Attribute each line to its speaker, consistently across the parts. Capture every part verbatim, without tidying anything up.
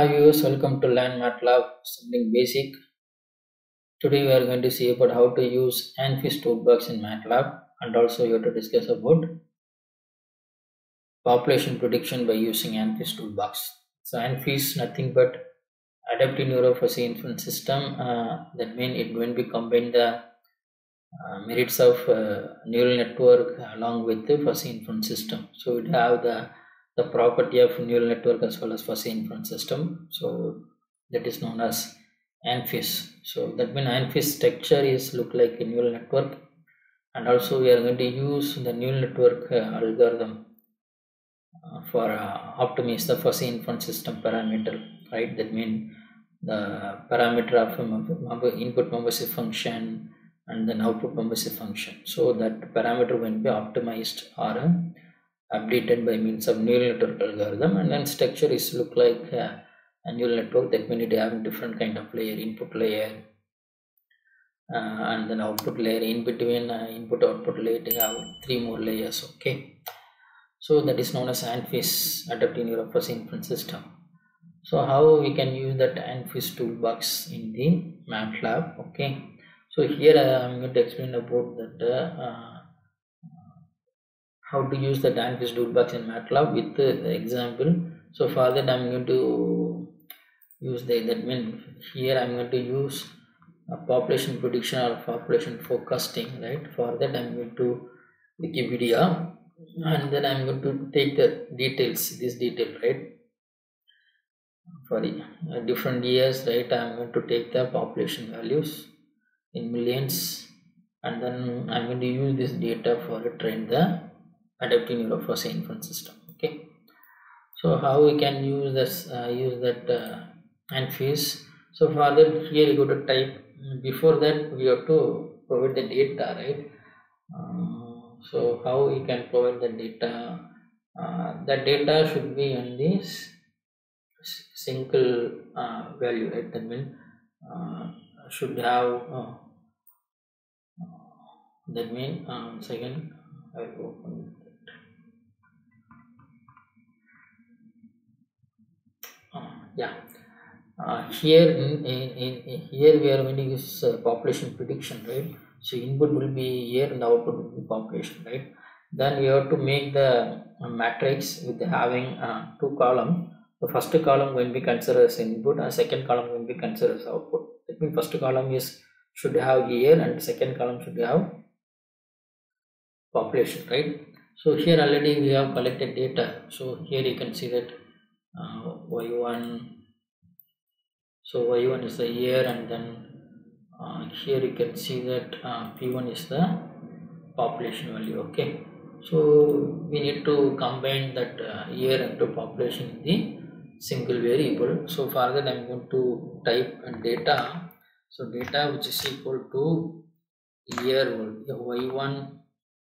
Speaker 1: Hi viewers, welcome to Learn MATLAB, something basic. Today we are going to see about how to use ANFIS Toolbox in MATLAB, and also we have to discuss about population prediction by using ANFIS Toolbox. So ANFIS nothing but Adaptive Neuro-Fuzzy Inference System. Uh, that means it when we combine the uh, merits of uh, neural network along with the fuzzy inference system. So it have the the property of neural network as well as fuzzy inference system. So that is known as ANFIS. So that means ANFIS structure is look like a neural network, and also we are going to use the neural network uh, algorithm uh, for uh, optimize the fuzzy inference system parameter, right? That means the parameter of um, input membership function and then output membership function. So that parameter will be optimized or uh, updated by means of neural network algorithm, and then structure is look like uh, a neural network. That means it have different kind of layer, input layer uh, and then output layer. In between uh, input output layer they have three more layers. Okay, so that is known as ANFIS, Adaptive Neuro-Fuzzy Inference System. So how we can use that ANFIS toolbox in the MATLAB? Okay, so here I am going to explain about that uh, uh, how to use the ANFIS toolbox in MATLAB with the example. So for that I am going to use the that means here I am going to use a population prediction or population forecasting, right? For that I am going to Wikipedia, and then I am going to take the details, this detail, right? For uh, different years, right? I am going to take the population values in millions, and then I am going to use this data for to train the Adaptive Neuro-Fuzzy Inference System. Okay, so how we can use this uh, use that uh, ANFIS? So for that, here you go to type. Before that we have to provide the data, right? Uh, so how we can provide the data? Uh, the data should be in this single uh, value, right? That means uh, should have uh, that mean um, second I will open it. Uh, yeah, uh, here in, in, in here we are going to use uh, population prediction, right? So input will be year and the output will be population, right? Then we have to make the uh, matrix with having uh, two column. The first column will be considered as input and second column will be considered as output. That means first column is should have year and second column should have population, right? So here already we have collected data. So here you can see that uh, Y one. So Y one is the year, and then uh, here you can see that uh, P one is the population value. Okay, so we need to combine that uh, year into population in the single variable. So for that I am going to type data. So data which is equal to year Y one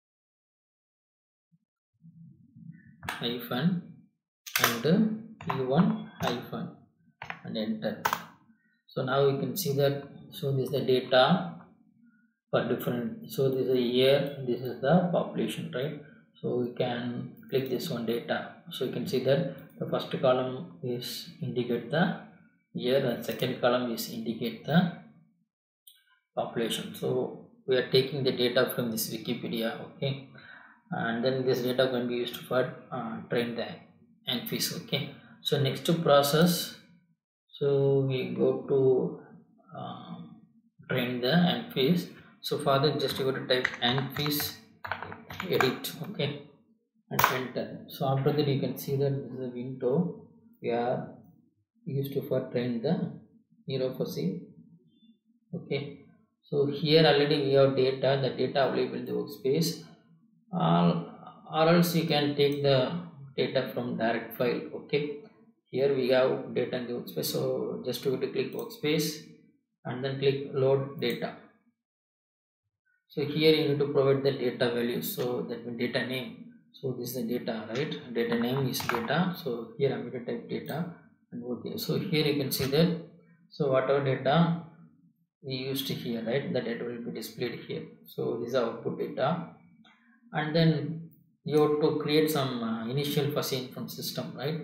Speaker 1: hyphen and P one hyphen and enter. So now you can see that. So this is the data for different. So this is a year, this is the population, right? So we can click this one data. So you can see that the first column is indicate the year and second column is indicate the population. So we are taking the data from this Wikipedia. Okay, and then this data can be used for uh, train the ANFIS. Okay, so next to process, so we go to uh, train the ANFIS. So for that just you go to type ANFIS edit, okay, and enter. So after that you can see that this is a window we are used to for train the Neuro-Fuzzy. Okay, so here already we have data, the data available in the workspace, uh, or else you can take the data from direct file. Okay, here we have data in the workspace. So just to click workspace and then click load data. So here you need to provide the data value. So that means data name. So this is the data, right? Data name is data. So here I'm going to type data and okay. So here you can see that. So whatever data we used here, right? The data will be displayed here. So this is output data, and then you have to create some uh, initial fuzzy inference system, right?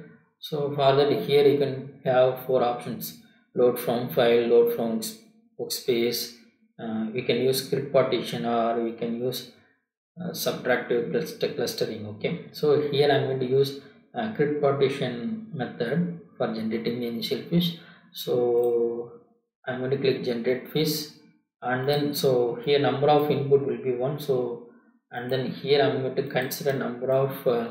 Speaker 1: So for that, here you can have four options: load from file, load from workspace. Uh, we can use grid partition, or we can use uh, subtractive clustering. Okay, so here I'm going to use uh, grid partition method for generating the initial fish. So I'm going to click generate fish, and then so here number of input will be one. So and then here I'm going to consider number of uh,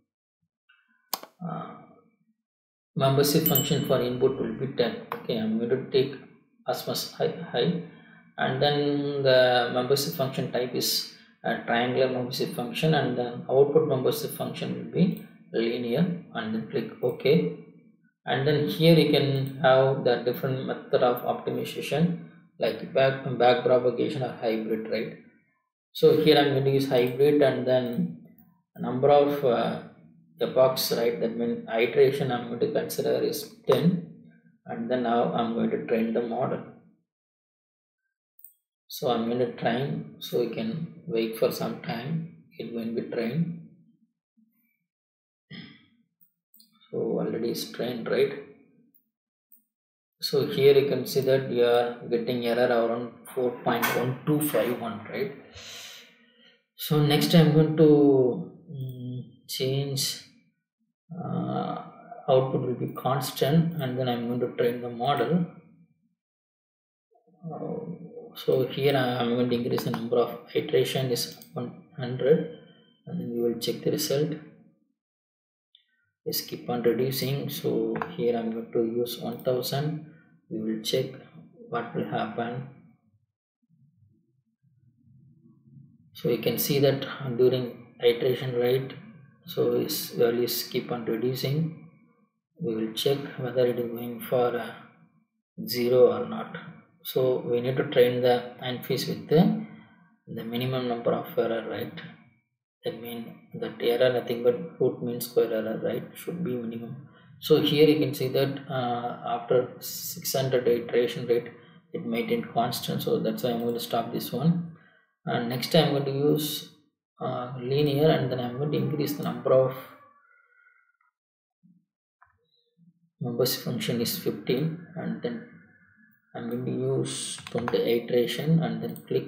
Speaker 1: uh, membership function for input will be ten. Okay, I'm going to take as much high, high and then the membership function type is a triangular membership function, and then output membership function will be linear, and then click OK. And then here you can have the different method of optimization like back back propagation or hybrid, right? So here I'm going to use hybrid, and then number of uh, epochs, right? That means iteration I'm going to consider is ten, and then now I'm going to train the model. So I'm going to train, so you can wait for some time, it will be trained. So already it's trained, right? So here you can see that we are getting error around four point one two five one, right? So next I'm going to um, change uh, output will be constant, and then I'm going to train the model. Uh, so here I am going to increase the number of iteration is one hundred, and then we will check the result. Let's keep on reducing. So here I'm going to use one thousand. We will check what will happen. So you can see that during iteration rate, so its values keep on reducing. We will check whether it is going for uh, zero or not. So we need to train the ANFIS with the, the minimum number of error, right? That means that error nothing but root mean square error, right? Should be minimum. So here you can see that uh, after six hundred iteration rate, it maintained constant. So that's why I'm going to stop this one. And next I'm going to use uh, linear, and then I'm going to increase the number of members function is fifteen, and then I'm going to use twenty iteration, and then click.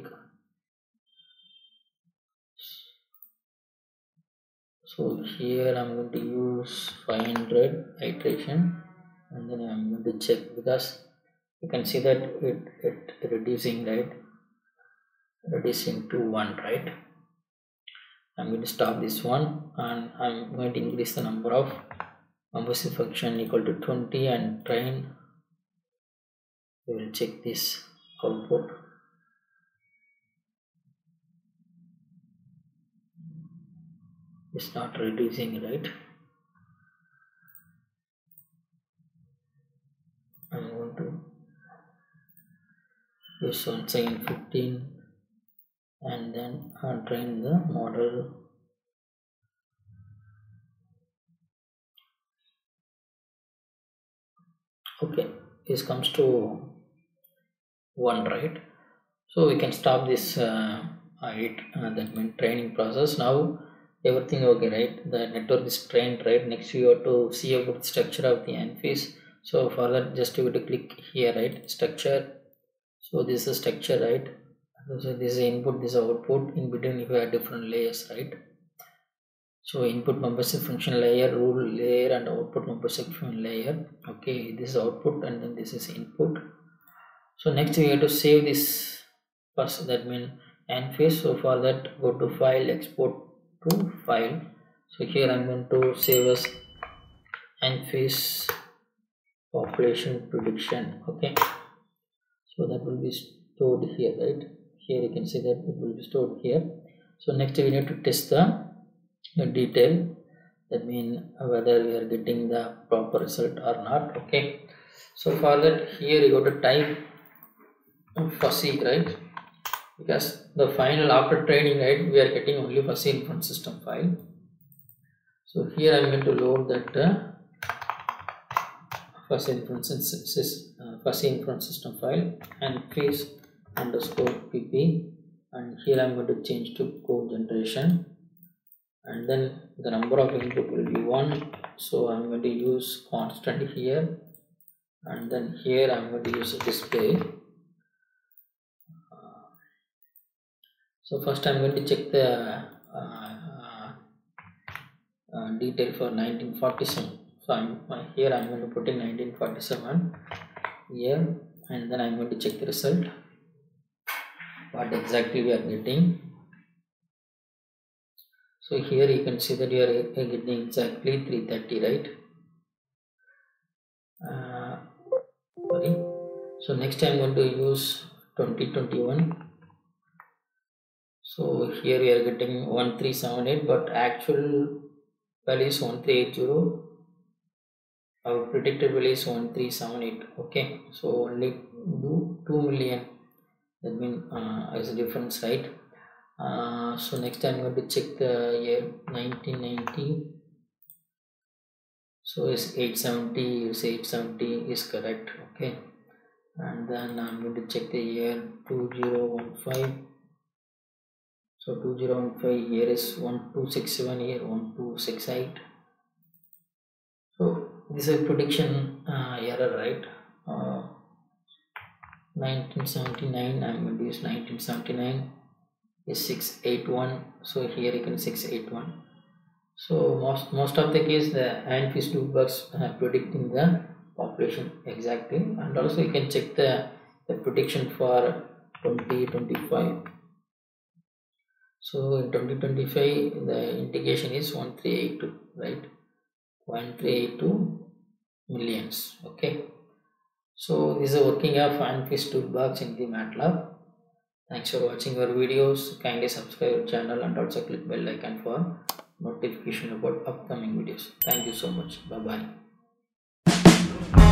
Speaker 1: So here I'm going to use five hundred iteration, and then I'm going to check, because you can see that it, it reducing, right? Reducing to one, right? I'm going to stop this one, and I'm going to increase the number of membership function equal to twenty and train. We will check this output. It's not reducing, right? I'm going to use once again fifteen, and then I'll train the model. Okay, this comes to one, right? So we can stop this uh, it, uh, that means training process. Now everything okay, right? The network is trained, right? Next you have to see about the structure of the ANFIS. So for that, just you have to click here, right? Structure. So this is structure, right? So this is input, this is output. In between you have different layers, right? So input membership function layer, rule layer, and output membership function layer. Okay, this is output, and then this is input. So next we have to save this first, that means ANFIS. So for that, go to file, export to file. So here I'm going to save as ANFIS population prediction. Okay, so that will be stored here, right? Here you can see that it will be stored here. So next we need to test the, the detail, that means whether we are getting the proper result or not. Okay, so for that, here you go to type fuzzy, right? Because the final after training, right, we are getting only fuzzy inference system file. So here I'm going to load that uh, fuzzy inference uh, fuzzy inference system file, and ANFIS underscore pp, and here I'm going to change to code generation, and then the number of input will be one, so I'm going to use constant here, and then here I'm going to use a display. So first I'm going to check the uh, uh, uh, detail for nineteen forty-seven. So I'm uh, here I'm going to put in nineteen forty-seven here, and then I'm going to check the result, what exactly we are getting. So here you can see that you are getting exactly three thirty, right? Uh, sorry. So next I'm going to use twenty twenty-one. So here we are getting one three seven eight, but actual value is one three eight zero. Our predicted value is one three seven eight. Okay, so only do two million. That means uh, is a difference, right? Uh, so next I'm going to check the year nineteen ninety. So is eight seventy, is eight seventy is correct. Okay, and then I'm going to check the year two thousand fifteen. So two thousand fifteen here is one two six seven, here one two six eight. So this is a prediction uh, error, right? Uh, nineteen seventy-nine, I'm going to use nineteen seventy-nine is six eighty-one. So here you can six eighty-one. So most most of the case the ANFIS Toolbox uh, predicting the population exactly, and also you can check the, the prediction for twenty twenty-five. So in twenty twenty-five the indication is one three eight two, right? one three eight two millions. Okay, so this is a working of ANFIS Toolbox in the MATLAB. Thanks for watching our videos. Kindly subscribe our channel and also click bell icon for notification about upcoming videos. Thank you so much. Bye bye.